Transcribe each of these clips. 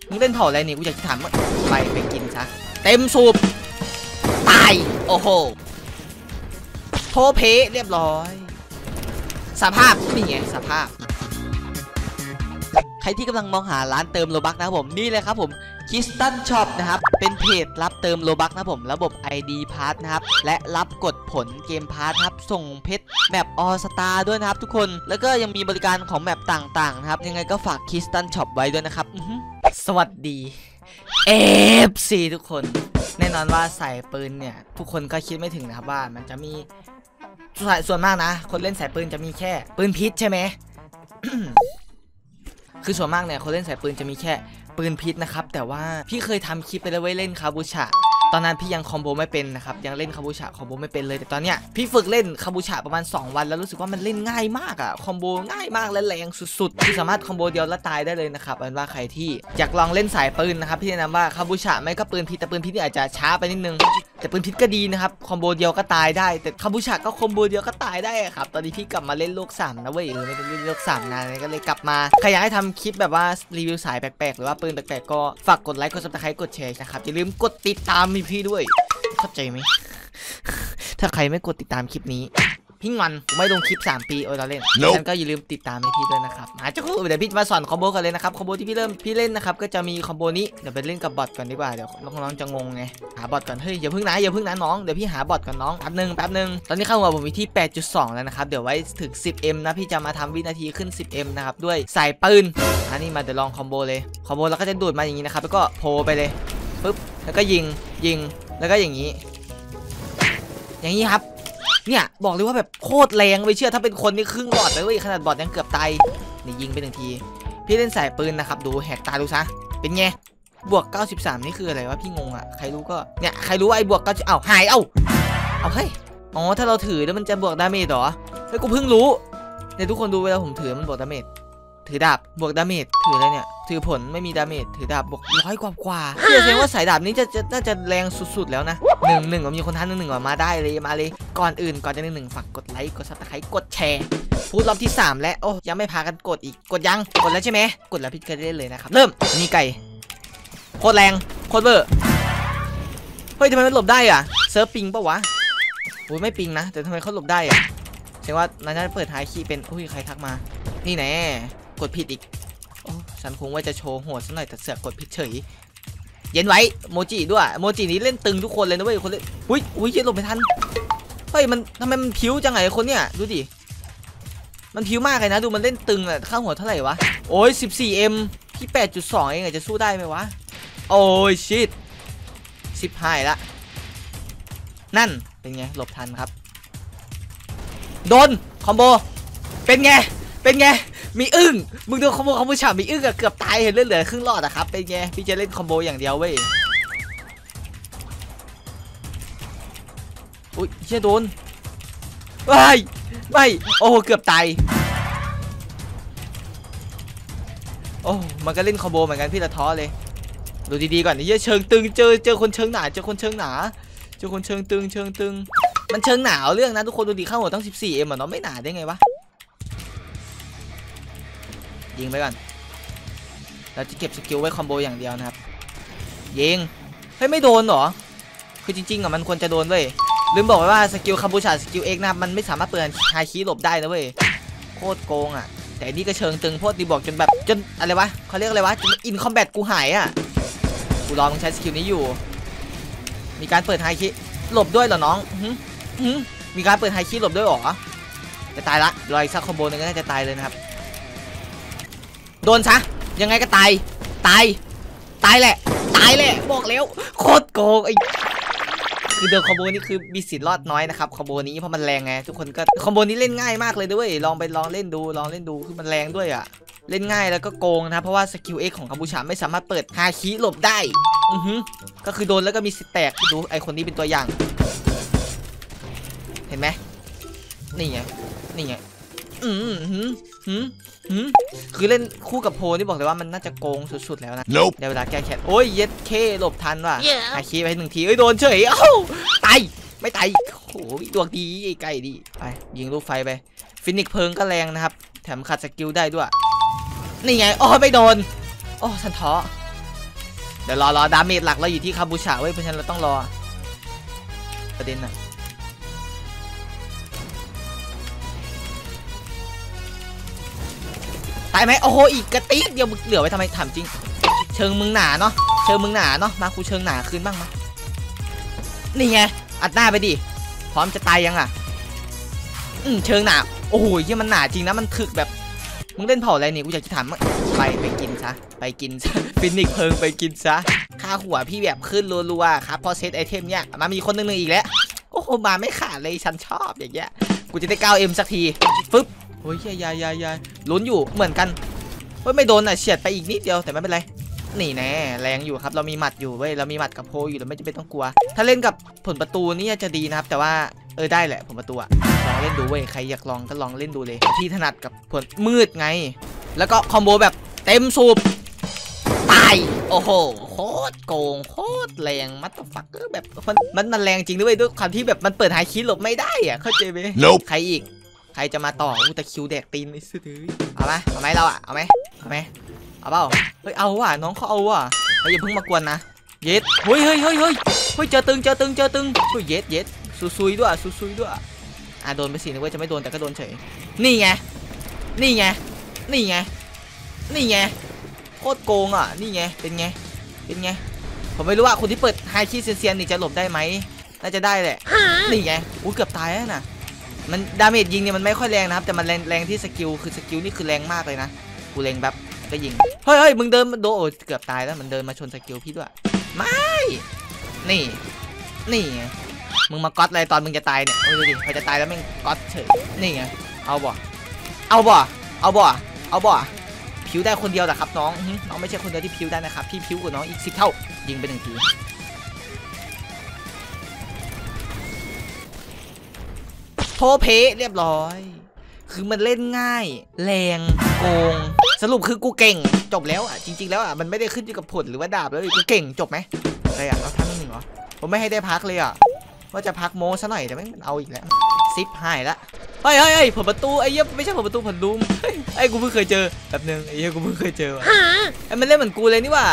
มึงเล่นเผ่าอะไรนี่กูอยากจะถามว่าไปกินซะเต็มสูบตายโอ้โหโทเพเรียบร้อยสภาพนี่ไงสภาพใครที่กำลังมองหาร้านเติมโลบัคนะครับผมนี่เลยครับผมคิสตันช็อปนะครับเป็นเพจรับเติมโลบัคนะครับผมระบบ ID พาร์ทนะครับและรับกดผลเกมพาร์ทครับส่งเพชรแมปออสตาด้วยนะครับทุกคนแล้วก็ยังมีบริการของแมปต่างๆนะครับยังไงก็ฝากคิสตันช็อปไว้ด้วยนะครับสวัสดี FC ทุกคนแน่นอนว่าใส่ปืนเนี่ยทุกคนก็คิดไม่ถึงนะครับว่ามันจะมีส่วนมากนะคนเล่นสายปืนจะมีแค่ปืนพิษใช่ไหม คือส่วนมากเนี่ยคนเล่นสายปืนจะมีแค่ปืนพิษนะครับแต่ว่าพี่เคยทำคลิปไปแล้วไว้เล่นคาบูชาตอนนั้นพี่ยังคอมโบไม่เป็นนะครับยังเล่นคาบูชาคอมโบไม่เป็นเลยแต่ตอนเนี้ยพี่ฝึกเล่นคาบูชาประมาณ2 วันแล้วรู้สึกว่ามันเล่นง่ายมากอะคอมโบง่ายมากและแรงสุดๆที่สามารถคอมโบเดียวแล้วตายได้เลยนะครับอันว่าใครที่อยากลองเล่นสายปืนนะครับพี่แนะนำว่าคาบูชาไม่ก็ปืนพิษแต่ปืนพิษนี่อาจจะช้าไปนิดนึงแต่ปืนพิษก็ดีนะครับคอมโบเดียวก็ตายได้แต่คาบูชาก็คอมโบเดียวก็ตายได้ครับตอนนี้พี่กลับมาเล่นโลก3นะเว้ยไม่ได้เล่นโลก3นานก็เลยกลับมาใครอยากให้ทำคลิปแบบว่ารีวิวสายแปลกๆหรือว่าปืนแปลกๆก็ฝากกดไลค์กดซับสไครต์กดแชร์นะครับอย่าลืมกดติดตามพี่ด้วยเข้าใจไหม ถ้าใครไม่กดติดตามคลิปนี้พี่งอนไม่ลงคลิป3 ปีเราเล่นฉันก็อย่าลืมติดตามให้พี่ด้วยนะครับมาจ้าเดี๋ยวพี่มาสอนคอมโบกันเลยนะครับคอมโบที่พี่เล่นนะครับก็จะมีคอมโบนี้เดี๋ยวไปเล่นกับบอทก่อนดีกว่าเดี๋ยวน้องๆจะงงไงหาบอทก่อนเฮ้ยอย่าพึ่งนะน้องเดี๋ยวพี่หาบอทก่อนน้องแป๊บนึงตอนนี้เข้าหัวผมมีที่ 8.2 แล้วนะครับเดี๋ยวไว้ถึง 10M นะพี่จะมาทำวินาทีขึ้น 10M นะครับด้วยสายปืนอันนี้มาเดี๋ยวลองคอมโบเลยคอมโบแล้วก็จะดูดมาอย่างนี้นะครับแล้วก็โผล่ไปเลยปึ๊บแล้วก็ยิงแล้วก็อย่างนี้ครับเนี่ยบอกเลยว่าแบบโคตรแรงไปเชื่อถ้าเป็นคนนี่ครึ่งบอดเลยเว้ยขนาดบอดยังเกือบตายนี่ยิงไป1 ทีพี่เล่นสายปืนนะครับดูแหกตาดูซะเป็นไงบวก93นี่คืออะไรวะพี่งงอ่ะใครรู้ก็เนี่ยใครรู้ไอ้บวก90หายเอาเฮ้ยอ๋อถ้าเราถือแล้วมันจะบวกดาเมจเหรอเฮ้ยกูเพิ่งรู้เนี่ยทุกคนดูเวลาผมถือมันบวกดาเมจถือดาบบวกดาเมจถืออะไรเนี่ยถือผลไม่มีดาเมจถือดาบบวก100 กว่าพี่แสดงว่าสายดาบนี้น่าจะแรงสุดๆแล้วนะ1มีคนทัน1มาได้เลยมาเลยก่อนจะ1ฝากกดไลค์กดซับสไครต์กดแชร์พูดรอบที่3แล้วโอ้ยังไม่พากันกดอีกกดแล้วใช่ไหมกดแล้วพี่ก็ได้เลยนะครับเริ่มนี่ไก่โคตรแรงโคตรเบอร์เฮ้ยทำไมมันหลบได้อ่ะเซิร์ฟปิงปะวะโอ้ยไม่ปิงนะแต่ทำไมเขาหลบได้อ่ะแสดงว่าน่าจะเปิดไฮคีย์เป็นอุ้ยใครทักมานี่แน่กดผิดอีกโอ้ฉันคงว่าจะโชว์โหดสักหน่อยแต่เสือกกดผิดเฉยเย็นไว้โมจิด้วยโมจินี้เล่นตึงทุกคนเลยนะเว้ยคนเล่นอุ้ยเย็นหลบไม่ทันเฮ้ยมันทำไมมันผิวจังไงคนเนี้ยดูดิมันผิวมากเลยนะดูมันเล่นตึงอะข้างหัวเท่าไหร่วะโอ้ย 14M พี่ 8.2 เองจะสู้ได้ไหมวะโอ้ยชิต15ละนั่นเป็นไงหลบทันครับโดนคอมโบเป็นไงมีอึ้งมึงดูคอมโบคอมโบฉ่ำมีอึ้งอะเกือบตายเห็นเหลือครึ่งหลอดอะครับเป็นไงพี่จะเล่นคอมโบอย่างเดียวเว้ยอุ้ยเชี่ยโดนไม่โอ้เกือบตายโอ้มันก็เล่นคอมโบเหมือนกันพี่ละท้อเลยดูดีๆก่อนนี่เชิงตึงเจอคนเชิงหนาเจอคนเชิงตึงมันเชิงหนาวเรื่องนะทุกคนดูดีเข้าหัวต้อง 14M อ่ะเนาะไม่หนาได้ไงวะยิงไปก่อนเราจะเก็บสกิลไว้คอมโบอย่างเดียวนะครับยิงเฮ้ยไม่โดนหรอคือจริงๆอ่ะมันควรจะโดนเว้ยลืมบอกไว้ว่าสกิลคาบูชาสกิลเอ็กนะครับมันไม่สามารถเปิดไฮคีย์หลบได้นะเว้ยโคตรโกงอ่ะแต่นี่ก็เชิงตึงโคตรดีบอกจนแบบจนอะไรวะเขาเรียกอะไรวะจนอินคอมแบทกูหายอ่ะกูรอมึงใช้สกิลนี้อยู่มีการเปิดไฮคีย์หลบด้วยเหรอน้องมีการเปิดไฮคีย์หลบด้วยหรอจะตายละรออีกสักคอมโบนึงก็น่าจะตายเลยนะครับโดนซะยังไงก็ตายแหละบอกแล้วโคตรโกงไอ้คือเดินคอมโบนี้คือมีสิทธิ์รอดน้อยนะครับคอมโบนี้เพราะมันแรงไงทุกคนก็คอมโบนี้เล่นง่ายมากเลยด้วยลองเล่นดูคือมันแรงด้วยอ่ะเล่นง่ายแล้วก็โกงนะเพราะว่าสกิลเอ็กของคาบูชาไม่สามารถเปิดฮาคิหลบได้ก็คือโดนแล้วก็มีสิทธิ์แตกดูไอคนนี้เป็นตัวอย่างเห็นไหมนี่ไงคือเล่นคู่กับโพนี่บอกเลยว่ามันน่าจะโกงสุดๆแล้วนะในเวลาแก้แค้นโอ้ยเย็ดเคหลบทันว่ะไอคีไป1 ทีโดนเฉยตายไม่ตายโอ้ยดวงดีไอ้ไก่ดีไปยิงลูกไฟไปฟินิกเพิงก็แรงนะครับแถมขัดสกิลได้ด้วยนี่ไงไม่โดนฉันท้อเดี๋ยวรอดาเมจหลักเราอยู่ที่คาบูชาเว้ยเพราะฉะนั้นเราต้องรอประเด็นน่ะตายไหมโอ้โหอีกกระติกเดียวเหลือไว้ทำไมถามจริงเชิงมึงหนาเนาะมากูเชิงหนาคืนบ้างมานี่ไงอัดหน้าไปดิพร้อมจะตายยังอ่ะเชิงหนาโอ้โหที่มันหนาจริงนะมันถึกแบบมึงเล่นเผ่าอะไรนี่กูอยากจะถามไปกินซะฟินิกเพิงไปกินซะค่าหัวพี่แบบขึ้นรัวๆครับพอเซตไอเทมเนี่ยมามีคนหนึ่งอีกแล้วโอ้โหมาไม่ขาดเลยฉันชอบอย่างเงี้ยกูจะได้ 9M สักทีฟึบโอ้ยยายลุ้นอยู่เหมือนกันเฮ้ยไม่โดนอ่ะเฉียดไปอีกนิดเดียวแต่ไม่เป็นไรนี่แน่แรงอยู่ครับเรามีหมัดอยู่เว้ยเรามีหมัดกับโพอยู่เราไม่จำเป็นต้องกลัวถ้าเล่นกับผลประตูนี่จะดีนะครับแต่ว่าได้แหละผลประตูอะลองเล่นดูเว้ยใครอยากลองก็ลองเล่นดูเลยพี่ถนัดกับผลมืดไงแล้วก็คอมโบแบบเต็มสูบตายโอ้โหโคตรโกงโคตรแรงมัตต์ฟักแบบมันแรงจริงด้วยความที่แบบมันเปิดไฮคีหลบไม่ได้อะเข้าใจไหม nope. ใครอีกใครจะมาต่อแต่คิวแดกตีนไอ้สุดเลยเอาไหมเราอะเอาไหมเอาเปล่าเฮ้ยเอาว่ะน้องเขาเอาว่ะอย่าเพิ่งมากวนนะเย็ดเฮ้ยเจอตึงเฮ้ยเย็ดซุยด้วยโดนไปสินึกว่าจะไม่โดนแต่ก็โดนเฉยนี่ไงโคตรโกงอ่ะนี่ไงเป็นไงผมไม่รู้ว่าคนที่เปิดไฮคีเซียนนี่จะหลบได้ไหมน่าจะได้แหละนี่ไงอู้เกือบตายแล้วนะมันดาเมจยิงเนี่ยมันไม่ค่อยแรงนะครับแต่มันแรงที่สกิลคือสกิลนี่คือแรงมากเลยนะกูเล็งแบบก็ยิงเฮ้ยมึงเดินโดนเกือบตายแล้วมันเดินมาชนสกิลพี่ด้วยไม่นี่ไงมึงมาก๊อตอะไรตอนมึงจะตายเนี่ยดูดิพอจะตายแล้วมึงก๊อตเฉยนี่ไงเอาบ่ผิวได้คนเดียวแหละครับน้องไม่ใช่คนเดียวที่ผิวได้นะครับพี่ผิวกว่าน้องอีก10 เท่ายิงไป1 ทีโทเพเรียบร้อยคือมันเล่นง่ายแรงโกงสรุปคือกูเก่งจบแล้วอ่ะจริงๆแล้วอ่ะมันไม่ได้ขึ้นอยู่กับผลหรือว่าดาบแล้วกูเก่งจบไหมอะไรอ่ะเอาท่านหนึ่งเหรอผมไม่ให้ได้พักเลยอ่ะว่าจะพักโมซะหน่อยแต่ไม่เอาอีกแล้วซิปหายละเฮ้ยผลประตูไอ้เหี้ยไม่ใช่ผลประตูผลลุมไอ้กูเพิ่งเคยเจอแบบนึงไอ้เหี้ยกูเพิ่งเคยเจอไอ้มันเล่นเหมือนกูเลยนี่ว่า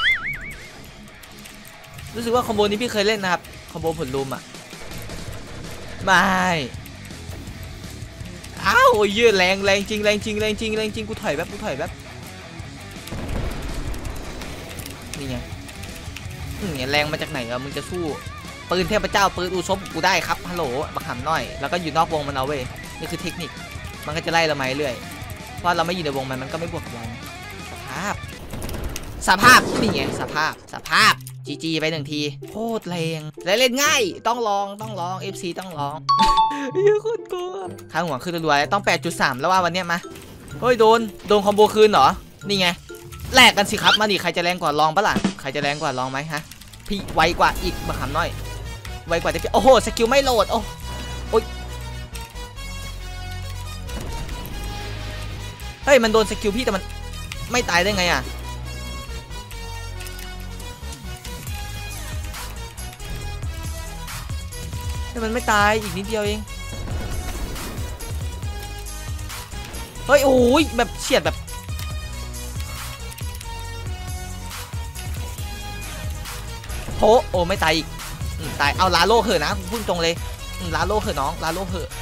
รู้สึกว่าคอมโบนี้พี่เคยเล่นนะครับคอมโบผลลุมอ่ะไม่อ้าวเยอะแรงจริงกูถอยแบบนี่ไงแรงมาจากไหนมึงจะสู้ปืนเทพเจ้าปืนอูซบกูได้ครับฮัลโหลบักหำหน่อยแล้วก็อยู่นอกวงมันเอาเว้ยนี่คือเทคนิคมันก็จะไล่เรามาเรื่อยเพราะเราไม่อยู่ในวงมันก็ไม่บวกกับเราสภาพนี่ไงสภาพจีไป1 ทีโคตรแรงและเล่นง่ายต้องลอง FC ต้องลองเยอะโคตรกลัวข้างหัวขึ้นรัวๆต้อง 8.3 แล้วว่าวันเนี้ยมาเฮ้ยโดนคอมโบคืนเหรอนี่ไงแลกกันสิครับมาดิใครจะแรงกว่าลองปะล่ะใครจะแรงกว่าลองไหมฮะพี่ไวกว่าอีกบักหำหน่อยไวกว่าที่พี่โอ้โหสกิลไม่โหลดโอ้ยเฮ้ยมันโดนสกิลพี่แต่มันไม่ตายได้ไงอ่ะมันไม่ตายอีกนิดเดียวเองเฮ้ยโอ้ยแบบเฉียดแบบโอ้ไม่ตายอีกตายเอาลาโลเหอะนะพูดตรงเลยลาโลเหอะน้องลาโลเหอะ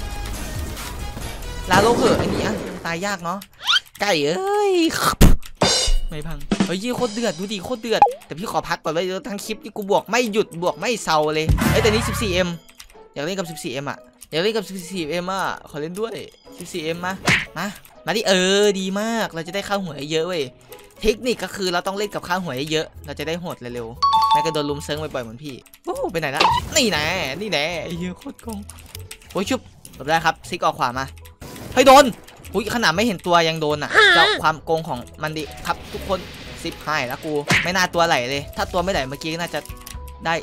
อันนี้ตายยากเนาะไก่เอ้ยไม่พังเฮ้ยโคตรเดือดดูดิโคตรเดือดแต่พี่ขอพักก่อนเลยทั้งคลิปที่กูบวกไม่หยุดบวกไม่เซาเลยแต่นี้ 14M อยากเล่นกับ 14M อ่ะอยากเล่นกับ 14M อ่ะขอเล่นด้วย 14M มาดิดีมากเราจะได้ข้าวหัวเยอะเว้ยเทคนิคก็คือเราต้องเล่นกับข้าวหัวเยอะเราจะได้โหดเร็วๆไม่ก็โดนลุมเซิร์งบ่อยๆเหมือนพี่โอ้ไปไหนละนี่แน่ไอ้เหี้ยโคตรโกงโอ้ยชุบจบได้ครับซิกออกขวามาเฮ้ยโดนอุ้ยขนาดไม่เห็นตัวยังโดนอ่ะเจ้าความโกงของมันดิครับทุกคนซิปหายแล้วกูไม่น่าตัวไหลเลยถ้าตัวไม่ไหลเมื่อกี้น่าจะได้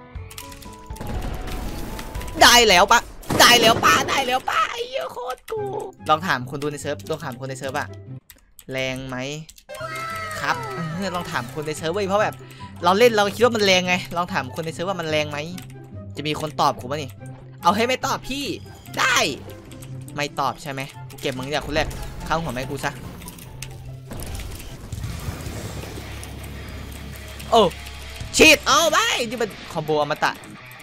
แล้วปะไอ้เหี้ยโคตรกูลองถามคนดูในเซิร์ฟอะแรงไหมครับลองถามคนในเซิร์ฟเพราะแบบเราเล่นเราคิดว่ามันแรงไงลองถามคนในเซิร์ฟว่ามันแรงไหมจะมีคนตอบกูป่ะนี่เอาให้ไม่ตอบพี่ได้ไม่ตอบใช่ไหมเก็บมึงอย่างคนแรกเข้าหัวแม่กูซะโอ้ฉีดเอาไปที่เป็นคอมโบอมตะ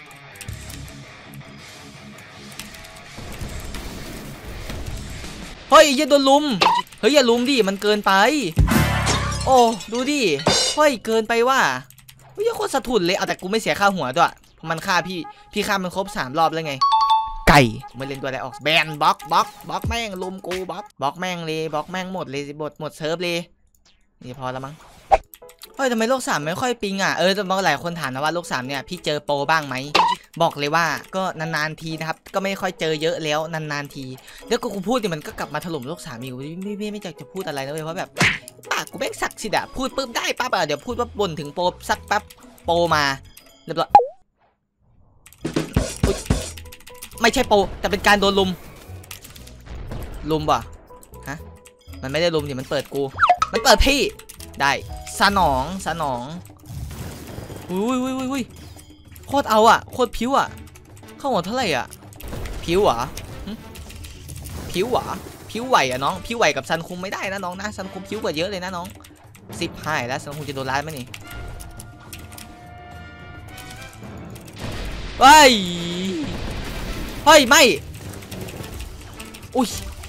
เฮ้ยอย่าโดนลุมเฮ้ยอย่าลุมดิมันเกินไปโอ้ดูดิเฮ้ยเกินไปว่าเฮ้ยโคตรสะทุนเลยเอาแต่กูไม่เสียค่าหัวด้วยเพราะมันฆ่าพี่ฆ่ามันครบ3 รอบแล้วไงไก่ไม่เล่นตัวอะไรออกแบนบล็อกแม่งลุมกูบล็อกแม่งเลยบล็อกแม่งหมดเลยหมดเซิร์ฟเลยนี่พอแล้วมั้งเฮ้ยทำไมโลก 3ไม่ค่อยปิงอ่ะแต่บางหลายคนถามนะว่าโลก 3เนี่ยพี่เจอโปรบ้างไหมบอกเลยว่าก็นานๆทีนะครับก็ไม่ค่อยเจอเยอะแล้วนานๆทีแล้วกูพูดเนี่ยมันก็กลับมาถล่มโลก 3อีกไม่อยากจะพูดอะไรนะเว้ยเพราะแบบปากกูแม่งสักสิดะพูดปุ๊บได้ปั๊บเดี๋ยวพูดว่าบ่นถึงโปรสักแป๊บโปรมาเรียบร้อยไม่ใช่โปรแต่เป็นการโดนลุมว่ะฮะมันไม่ได้ลุมดิมันเปิดกูมันเปิดพี่ได้สนองอุ้ยโคตรเอาอ่ะโคตรผิวอ่ะเข้าหัวเท่าไหร่อ่ะผิวเหรอผิวไหวอ่ะน้องผิวไหวกับซันคุมไม่ได้นะน้องนะซันคุมผิวกว่าเยอะเลยนะน้อง15แล้วซันคุมจะโดนร้ายไหมนี่เฮ้ยไม่อุ้ย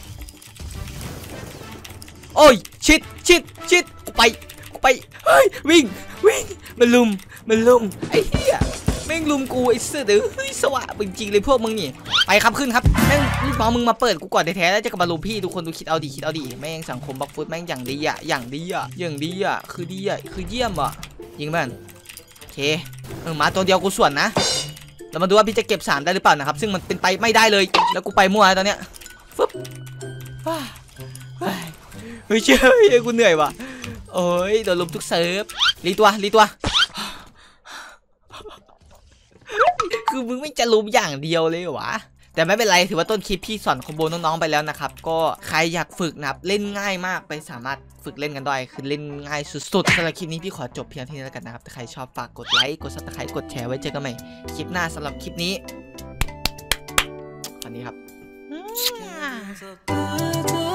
โอ้ยชิดกูไปเฮ้ยวิ่งมันลุมไอ้เหี้ยแม่งลุมกูไอ้เสือเฮ้ยสวะจริงเลยพวกมึงนี่ไปครับขึ้นครับแม่งลูกน้องมึงมาเปิดกูก่อนแท้ๆแล้วจะกลับมาลุมพี่ทุกคนดูคิดเอาดีแม่งสังคมบล็อกฟุตแม่งอย่างดีอ่ะคือเยี่ยมอ่ะยิงแม่งโอเคมาตัวเดียวกูส่วนนะเรามาดูว่าพี่จะเก็บ3ได้หรือเปล่านะครับซึ่งมันเป็นไปไม่ได้เลยแล้วกูไปมั่วตอนเนี้ยฟึบเฮ้ยเชื่อกูเหนื่อยว่ะโอ้ยโดนลุมทุกเซิร์ฟรีตัวคือมึงไม่จะลุมอย่างเดียวเลยวะแต่ไม่เป็นไรถือว่าต้นคลิปพี่สอนคอมโบน้องๆไปแล้วนะครับก็ใครอยากฝึกนะครับเล่นง่ายมากไปสามารถฝึกเล่นกันได้คือเล่นง่ายสุดๆสำหรับคลิปนี้พี่ขอจบเพียงเท่านี้แล้วกันนะครับถ้าใครชอบฝากกดไลค์กดซับสไครต์กดแชร์ไว้เจอกันใหม่คลิปหน้าสำหรับคลิปนี้วันนี้ครับ